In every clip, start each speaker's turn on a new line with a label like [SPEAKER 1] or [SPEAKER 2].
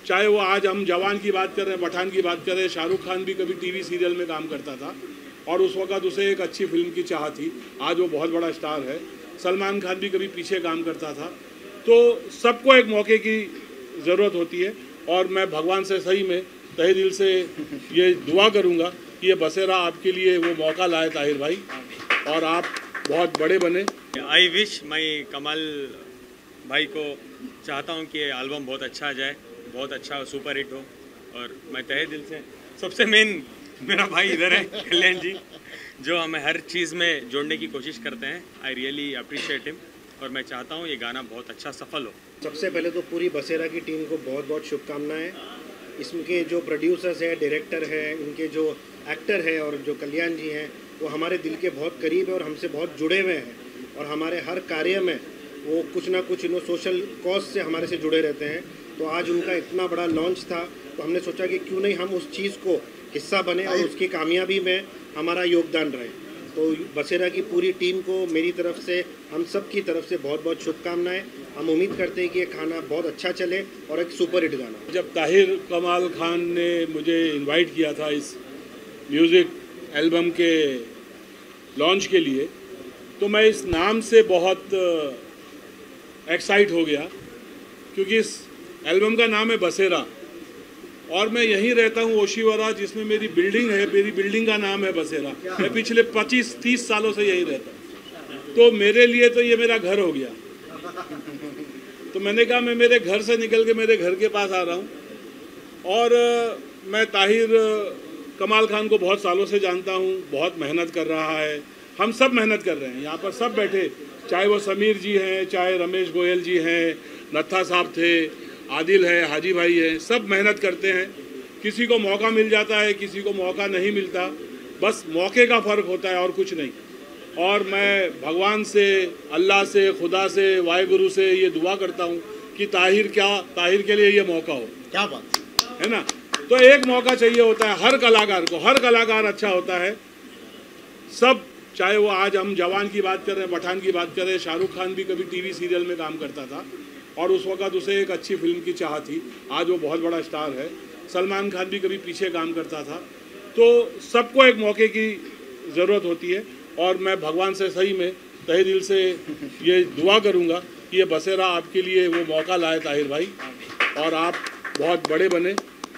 [SPEAKER 1] चाहे वो आज हम जवान की बात करें, पठान की बात करें, शाहरुख खान भी कभी टीवी सीरियल में काम करता था और उस वक्त उसे एक अच्छी फिल्म की चाह थी, आज वो बहुत बड़ा स्टार है। सलमान खान भी कभी पीछे काम करता था। तो सबको एक मौके की ज़रूरत होती है और मैं भगवान से सही में तहे दिल से ये दुआ करूँगा कि ये बसेरा आपके लिए वो मौका लाए ताहिर भाई, और आप बहुत बड़े बने।
[SPEAKER 2] आई विश, मैं कमाल भाई को चाहता हूँ कि एल्बम बहुत अच्छा जाए, बहुत अच्छा सुपर हिट हो। और मैं तहे दिल से, सबसे मेन मेरा भाई इधर है कल्याण जी, जो हमें हर चीज़ में जोड़ने की कोशिश करते हैं। आई रियली अप्रिशिएट हिम और मैं चाहता हूँ ये गाना बहुत अच्छा सफल हो।
[SPEAKER 3] सबसे पहले तो पूरी बसेरा की टीम को बहुत बहुत शुभकामनाएं। इसके जो प्रोड्यूसर्स हैं, डायरेक्टर हैं, इनके जो एक्टर हैं और जो कल्याण जी हैं, वो हमारे दिल के बहुत करीब है और हमसे बहुत जुड़े हुए हैं और हमारे हर कार्य में वो कुछ ना कुछ सोशल कॉज से हमारे से जुड़े रहते हैं। तो आज उनका इतना बड़ा लॉन्च था तो हमने सोचा कि क्यों नहीं हम उस चीज़ को हिस्सा बने और उसकी कामयाबी में हमारा योगदान रहे। तो बसेरा की पूरी टीम को मेरी तरफ से, हम सब की तरफ से बहुत बहुत शुभकामनाएं। हम उम्मीद करते हैं कि ये खाना बहुत अच्छा चले और एक सुपर हिट गाना।
[SPEAKER 1] जब ताहिर कमाल खान ने मुझे इनवाइट किया था इस म्यूज़िक एल्बम के लॉन्च के लिए, तो मैं इस नाम से बहुत एक्साइट हो गया, क्योंकि इस एल्बम का नाम है बसेरा और मैं यहीं रहता हूँ ओशीवरा, जिसमें मेरी बिल्डिंग है। मेरी बिल्डिंग का नाम है बसेरा। मैं पिछले 25-30 सालों से यहीं रहता हूँ, तो मेरे लिए तो ये मेरा घर हो गया। तो मैंने कहा मैं मेरे घर से निकल के मेरे घर के पास आ रहा हूँ। और मैं ताहिर कमाल खान को बहुत सालों से जानता हूँ, बहुत मेहनत कर रहा है। हम सब मेहनत कर रहे हैं, यहाँ पर सब बैठे, चाहे वो समीर जी हैं, चाहे रमेश गोयल जी हैं, नत्था साहब थे, आदिल है, हाजी भाई है, सब मेहनत करते हैं। किसी को मौका मिल जाता है, किसी को मौका नहीं मिलता, बस मौके का फ़र्क होता है और कुछ नहीं। और मैं भगवान से, अल्लाह से, खुदा से, वाहेगुरु से ये दुआ करता हूँ कि ताहिर के लिए ये मौका हो।
[SPEAKER 3] क्या बात
[SPEAKER 1] है ना। तो एक मौका चाहिए होता है हर कलाकार को, हर कलाकार अच्छा होता है। सब, चाहे वो आज हम जवान की बात करें, पठान की बात करें, शाहरुख खान भी कभी टीवी सीरियल में काम करता था और उस वक्त उसे एक अच्छी फिल्म की चाह थी, आज वो बहुत बड़ा स्टार है। सलमान खान भी कभी पीछे काम करता था। तो सबको एक मौके की ज़रूरत होती है और मैं भगवान से सही में तहे दिल से ये दुआ करूँगा कि ये बसेरा आपके लिए वो मौका लाए ताहिर भाई, और आप बहुत बड़े बने।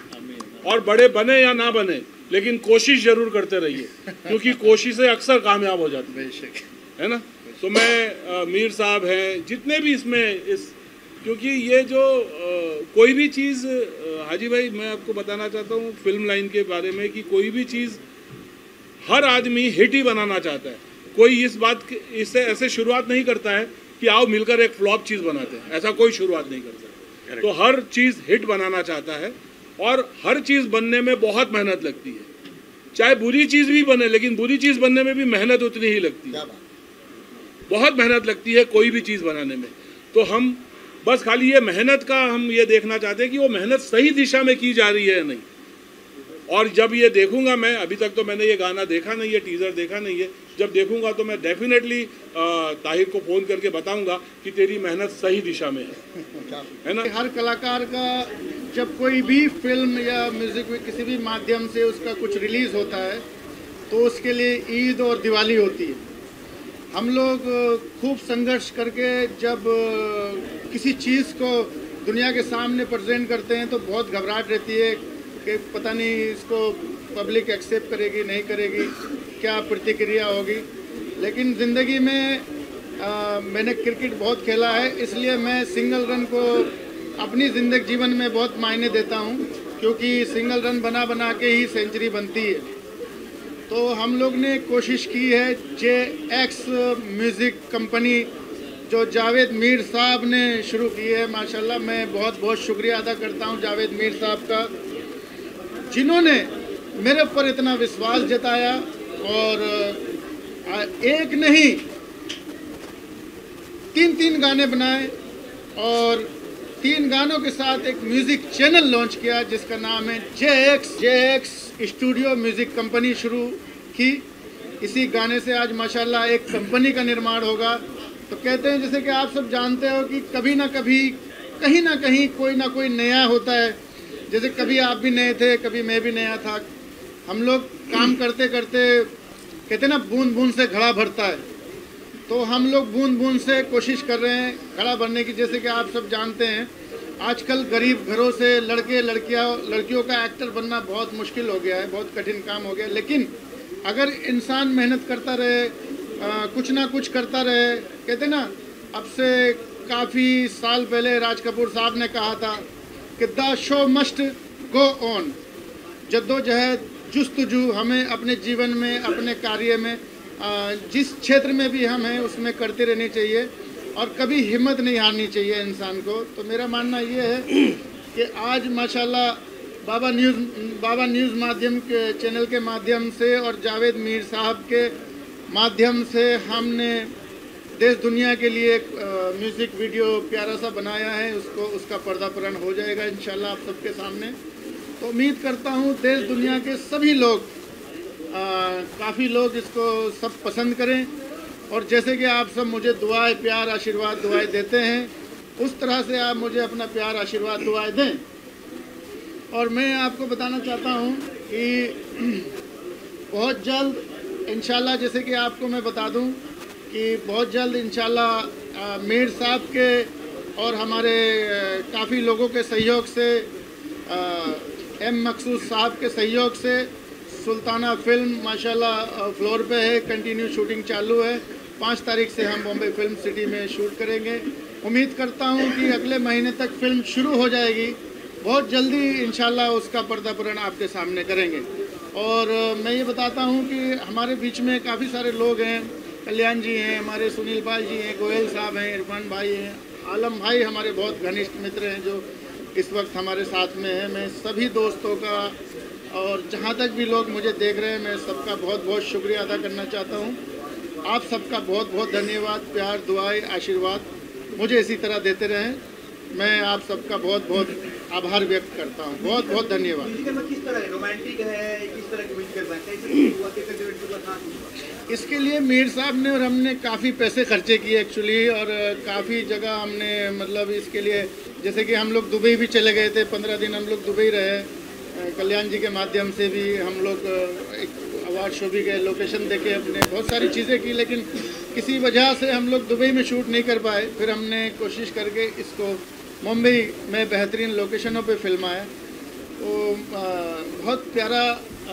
[SPEAKER 1] और बड़े बने या ना बने, लेकिन कोशिश जरूर करते रहिए, क्योंकि कोशिशें अक्सर कामयाब हो जाती है ना। तो मैं मीर साहब हैं, जितने भी इसमें क्योंकि ये जो कोई भी चीज़, हाजी भाई मैं आपको बताना चाहता हूँ फिल्म लाइन के बारे में, कि कोई भी चीज़ हर आदमी हिट ही बनाना चाहता है। कोई इससे ऐसे शुरुआत नहीं करता है कि आओ मिलकर एक फ्लॉप चीज़ बनाते हैं, ऐसा कोई शुरुआत नहीं करता। तो हर चीज़ हिट बनाना चाहता है और हर चीज़ बनने में बहुत मेहनत लगती है। चाहे बुरी चीज़ भी बने, लेकिन बुरी चीज़ बनने में भी मेहनत उतनी ही लगती है, बहुत मेहनत लगती है कोई भी चीज़ बनाने में। तो हम बस खाली ये मेहनत का हम ये देखना चाहते हैं कि वो मेहनत सही दिशा में की जा रही है या नहीं। और जब ये देखूंगा मैं, अभी तक तो मैंने ये गाना देखा नहीं है, टीज़र देखा नहीं है, जब देखूंगा तो मैं डेफिनेटली ताहिर को फ़ोन करके बताऊंगा कि तेरी मेहनत सही दिशा में है ना।
[SPEAKER 4] हर कलाकार का जब कोई भी फिल्म या म्यूज़िक किसी भी माध्यम से उसका कुछ रिलीज़ होता है तो उसके लिए ईद और दिवाली होती है। हम लोग खूब संघर्ष करके जब किसी चीज़ को दुनिया के सामने प्रेजेंट करते हैं तो बहुत घबराहट रहती है कि पता नहीं इसको पब्लिक एक्सेप्ट करेगी नहीं करेगी, क्या प्रतिक्रिया होगी। लेकिन ज़िंदगी में मैंने क्रिकेट बहुत खेला है, इसलिए मैं सिंगल रन को अपनी ज़िंदगी जीवन में बहुत मायने देता हूँ, क्योंकि सिंगल रन बना बना के ही सेंचुरी बनती है। तो हम लोग ने कोशिश की है JX म्यूज़िक कंपनी जो जावेद मीर साहब ने शुरू की है। माशाल्लाह मैं बहुत बहुत शुक्रिया अदा करता हूँ जावेद मीर साहब का, जिन्होंने मेरे ऊपर इतना विश्वास जताया और एक नहीं 3 गाने बनाए और 3 गानों के साथ एक म्यूज़िक चैनल लॉन्च किया जिसका नाम है JX स्टूडियो म्यूज़िक कंपनी शुरू की। इसी गाने से आज माशाल्लाह एक कंपनी का निर्माण होगा। तो कहते हैं जैसे कि आप सब जानते हो कि कभी ना कभी कहीं ना कहीं कोई ना कोई नया होता है। जैसे कभी आप भी नए थे, कभी मैं भी नया था। हम लोग काम करते करते कहते ना बूंद बूंद से घड़ा भरता है, तो हम लोग बूंद बूंद से कोशिश कर रहे हैं घड़ा भरने की। जैसे कि आप सब जानते हैं आजकल गरीब घरों से लड़कियों का एक्टर बनना बहुत मुश्किल हो गया है, बहुत कठिन काम हो गया है। लेकिन अगर इंसान मेहनत करता रहे, कुछ ना कुछ करता रहे, कहते ना अब से काफ़ी साल पहले राज कपूर साहब ने कहा था कि the show must go on. जद्दोजहद जुस्तजू हमें अपने जीवन में, अपने कार्य में, जिस क्षेत्र में भी हम हैं उसमें करते रहनी चाहिए और कभी हिम्मत नहीं हारनी चाहिए इंसान को। तो मेरा मानना ये है कि आज माशाल्लाह बाबा न्यूज़ माध्यम के चैनल के माध्यम से और जावेद मीर साहब के माध्यम से हमने देश दुनिया के लिए एक म्यूज़िक वीडियो प्यारा सा बनाया है। उसका पर्दापरण हो जाएगा इंशाल्लाह आप सबके सामने। तो उम्मीद करता हूँ देश दुनिया के सभी लोग, काफ़ी लोग इसको सब पसंद करें और जैसे कि आप सब मुझे दुआएं, प्यार, आशीर्वाद, दुआएं देते हैं, उस तरह से आप मुझे अपना प्यार, आशीर्वाद, दुआएं दें। और मैं आपको बताना चाहता हूँ कि बहुत जल्द इंशाल्लाह, जैसे कि आपको मैं बता दूँ कि बहुत जल्द इंशाल्लाह मीर साहब के और हमारे काफ़ी लोगों के सहयोग से, एम मकसूद साहब के सहयोग से सुल्ताना फिल्म माशाल्लाह फ्लोर पे है, कंटिन्यू शूटिंग चालू है। 5 तारीख से हम बॉम्बे फिल्म सिटी में शूट करेंगे। उम्मीद करता हूँ कि अगले महीने तक फिल्म शुरू हो जाएगी। बहुत जल्दी इंशाल्लाह उसका पर्दापरण आपके सामने करेंगे। और मैं ये बताता हूँ कि हमारे बीच में काफ़ी सारे लोग हैं, कल्याण जी हैं, हमारे सुनील पाल जी हैं, गोयल साहब हैं, इरफान भाई हैं, आलम भाई हमारे बहुत घनिष्ठ मित्र हैं जो इस वक्त हमारे साथ में हैं। मैं सभी दोस्तों का और जहाँ तक भी लोग मुझे देख रहे हैं, मैं सबका बहुत बहुत शुक्रिया अदा करना चाहता हूँ। आप सबका बहुत बहुत धन्यवाद। प्यार, दुआएं, आशीर्वाद मुझे इसी तरह देते रहें। मैं आप सबका बहुत बहुत आभार व्यक्त करता हूँ। बहुत बहुत धन्यवाद।
[SPEAKER 5] किस तरह रोमांटिक है, किस तरह की म्यूजिकल
[SPEAKER 4] इसके लिए मीर साहब ने और हमने काफ़ी पैसे खर्चे किए एक्चुअली, और काफ़ी जगह हमने मतलब इसके लिए, जैसे कि हम लोग दुबई भी चले गए थे, 15 दिन हम लोग दुबई रहे। कल्याण जी के माध्यम से भी हम लोग एक अवार्ड शो भी गए, लोकेशन देखे, अपने बहुत सारी चीज़ें की, लेकिन किसी वजह से हम लोग दुबई में शूट नहीं कर पाए। फिर हमने कोशिश करके इसको मुंबई में बेहतरीन लोकेशनों पे फिल्माया। तो बहुत प्यारा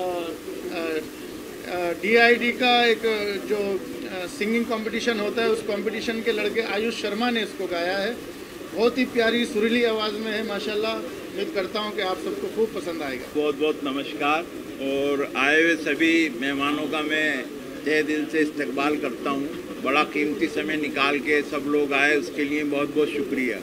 [SPEAKER 4] DID का एक जो सिंगिंग कंपटीशन होता है, उस कंपटीशन के लड़के आयुष शर्मा ने इसको गाया है। बहुत ही प्यारी सुरीली आवाज़ में है माशाल्लाह। उम्मीद करता हूँ कि आप सबको खूब पसंद आएगा।
[SPEAKER 6] बहुत बहुत नमस्कार। और आए हुए सभी मेहमानों का मैं तहे दिल से इस्तकबाल करता हूँ। बड़ा कीमती समय निकाल के सब लोग आए, उसके लिए बहुत बहुत शुक्रिया।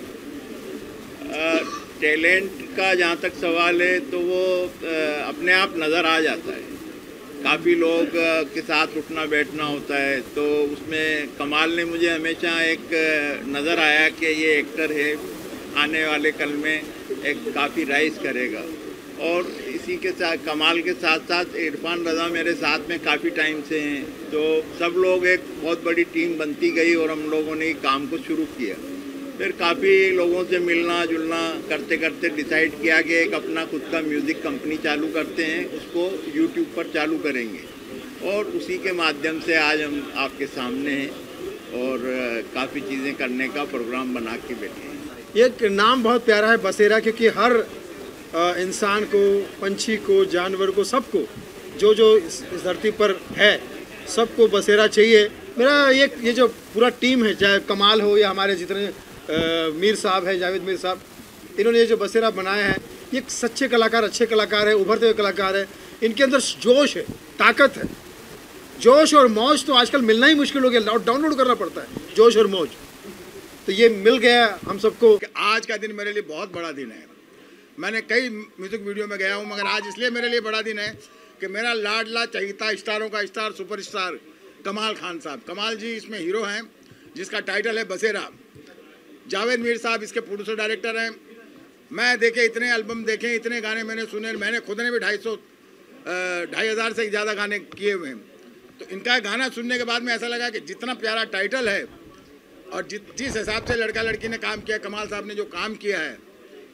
[SPEAKER 6] टैलेंट का जहाँ तक सवाल है तो वो अपने आप नज़र आ जाता है। काफ़ी लोग के साथ उठना बैठना होता है, तो उसमें कमाल ने मुझे हमेशा एक नज़र आया कि ये एक्टर है, आने वाले कल में एक काफ़ी राइज करेगा। और इसी के साथ कमाल के साथ साथ इरफान रज़ा मेरे साथ में काफ़ी टाइम से हैं, तो सब लोग एक बहुत बड़ी टीम बनती गई और हम लोगों ने काम को शुरू किया। फिर काफ़ी लोगों से मिलना जुलना करते करते डिसाइड किया कि एक अपना खुद का म्यूज़िक कंपनी चालू करते हैं, उसको यूट्यूब पर चालू करेंगे। और उसी के माध्यम से आज हम आपके सामने हैं और काफ़ी चीज़ें करने का प्रोग्राम बना के बैठे हैं।
[SPEAKER 7] ये नाम बहुत प्यारा है बसेरा, क्योंकि हर इंसान को, पंछी को, जानवर को, सबको जो इस धरती पर है सबको बसेरा चाहिए। मेरा ये जो पूरा टीम है, चाहे कमाल हो या हमारे जितने मीर साहब है, जावेद मीर साहब, इन्होंने ये जो बसेरा बनाया है, ये सच्चे कलाकार, अच्छे कलाकार है, उभरते हुए कलाकार है। इनके अंदर जोश है, ताकत है। जोश और मौज तो आजकल मिलना ही मुश्किल हो गया, डाउनलोड करना पड़ता है जोश और मौज। तो ये मिल गया हम सबको।
[SPEAKER 8] आज का दिन मेरे लिए बहुत बड़ा दिन है। मैंने कई म्यूज़िक वीडियो में गया हूँ, मगर आज इसलिए मेरे लिए बड़ा दिन है कि मेरा लाडला चहीता स्टारों का स्टार, सुपरस्टार कमाल खान साहब, कमाल जी इसमें हीरो हैं, जिसका टाइटल है बसेरा। जावेद मीर साहब इसके प्रोड्यूसर डायरेक्टर हैं। मैं देखे इतने एल्बम देखे, इतने गाने मैंने सुने, मैंने खुद ने भी 2,500 से ज़्यादा गाने किए हुए हैं। तो इनका गाना सुनने के बाद में ऐसा लगा कि जितना प्यारा टाइटल है और जिस हिसाब से लड़का लड़की ने काम किया, कमाल साहब ने जो काम किया है,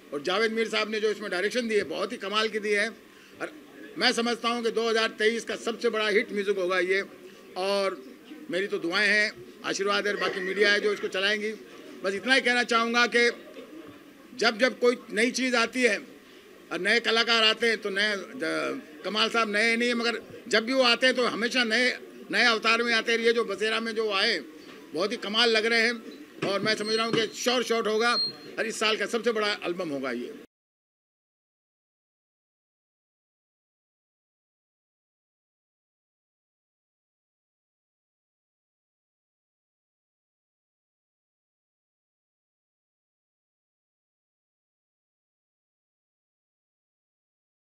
[SPEAKER 8] और जावेद मीर साहब ने जो इसमें डायरेक्शन दी है बहुत ही कमाल की दी है। और मैं समझता हूँ कि 2023 का सबसे बड़ा हिट म्यूज़िक होगा ये। और मेरी तो दुआएं हैं, आशीर्वाद है, बाकी मीडिया है जो इसको चलाएंगी। बस इतना ही कहना चाहूँगा कि जब जब कोई नई चीज़ आती है और नए कलाकार आते हैं तो कमाल साहब नए नहीं है, मगर जब भी वो आते हैं तो हमेशा नए अवतार में आते हैं। ये जो बसेरा में जो आए बहुत ही कमाल लग रहे हैं और मैं समझ रहा हूँ कि शॉर्ट होगा और इस साल का सबसे बड़ा एल्बम होगा ये।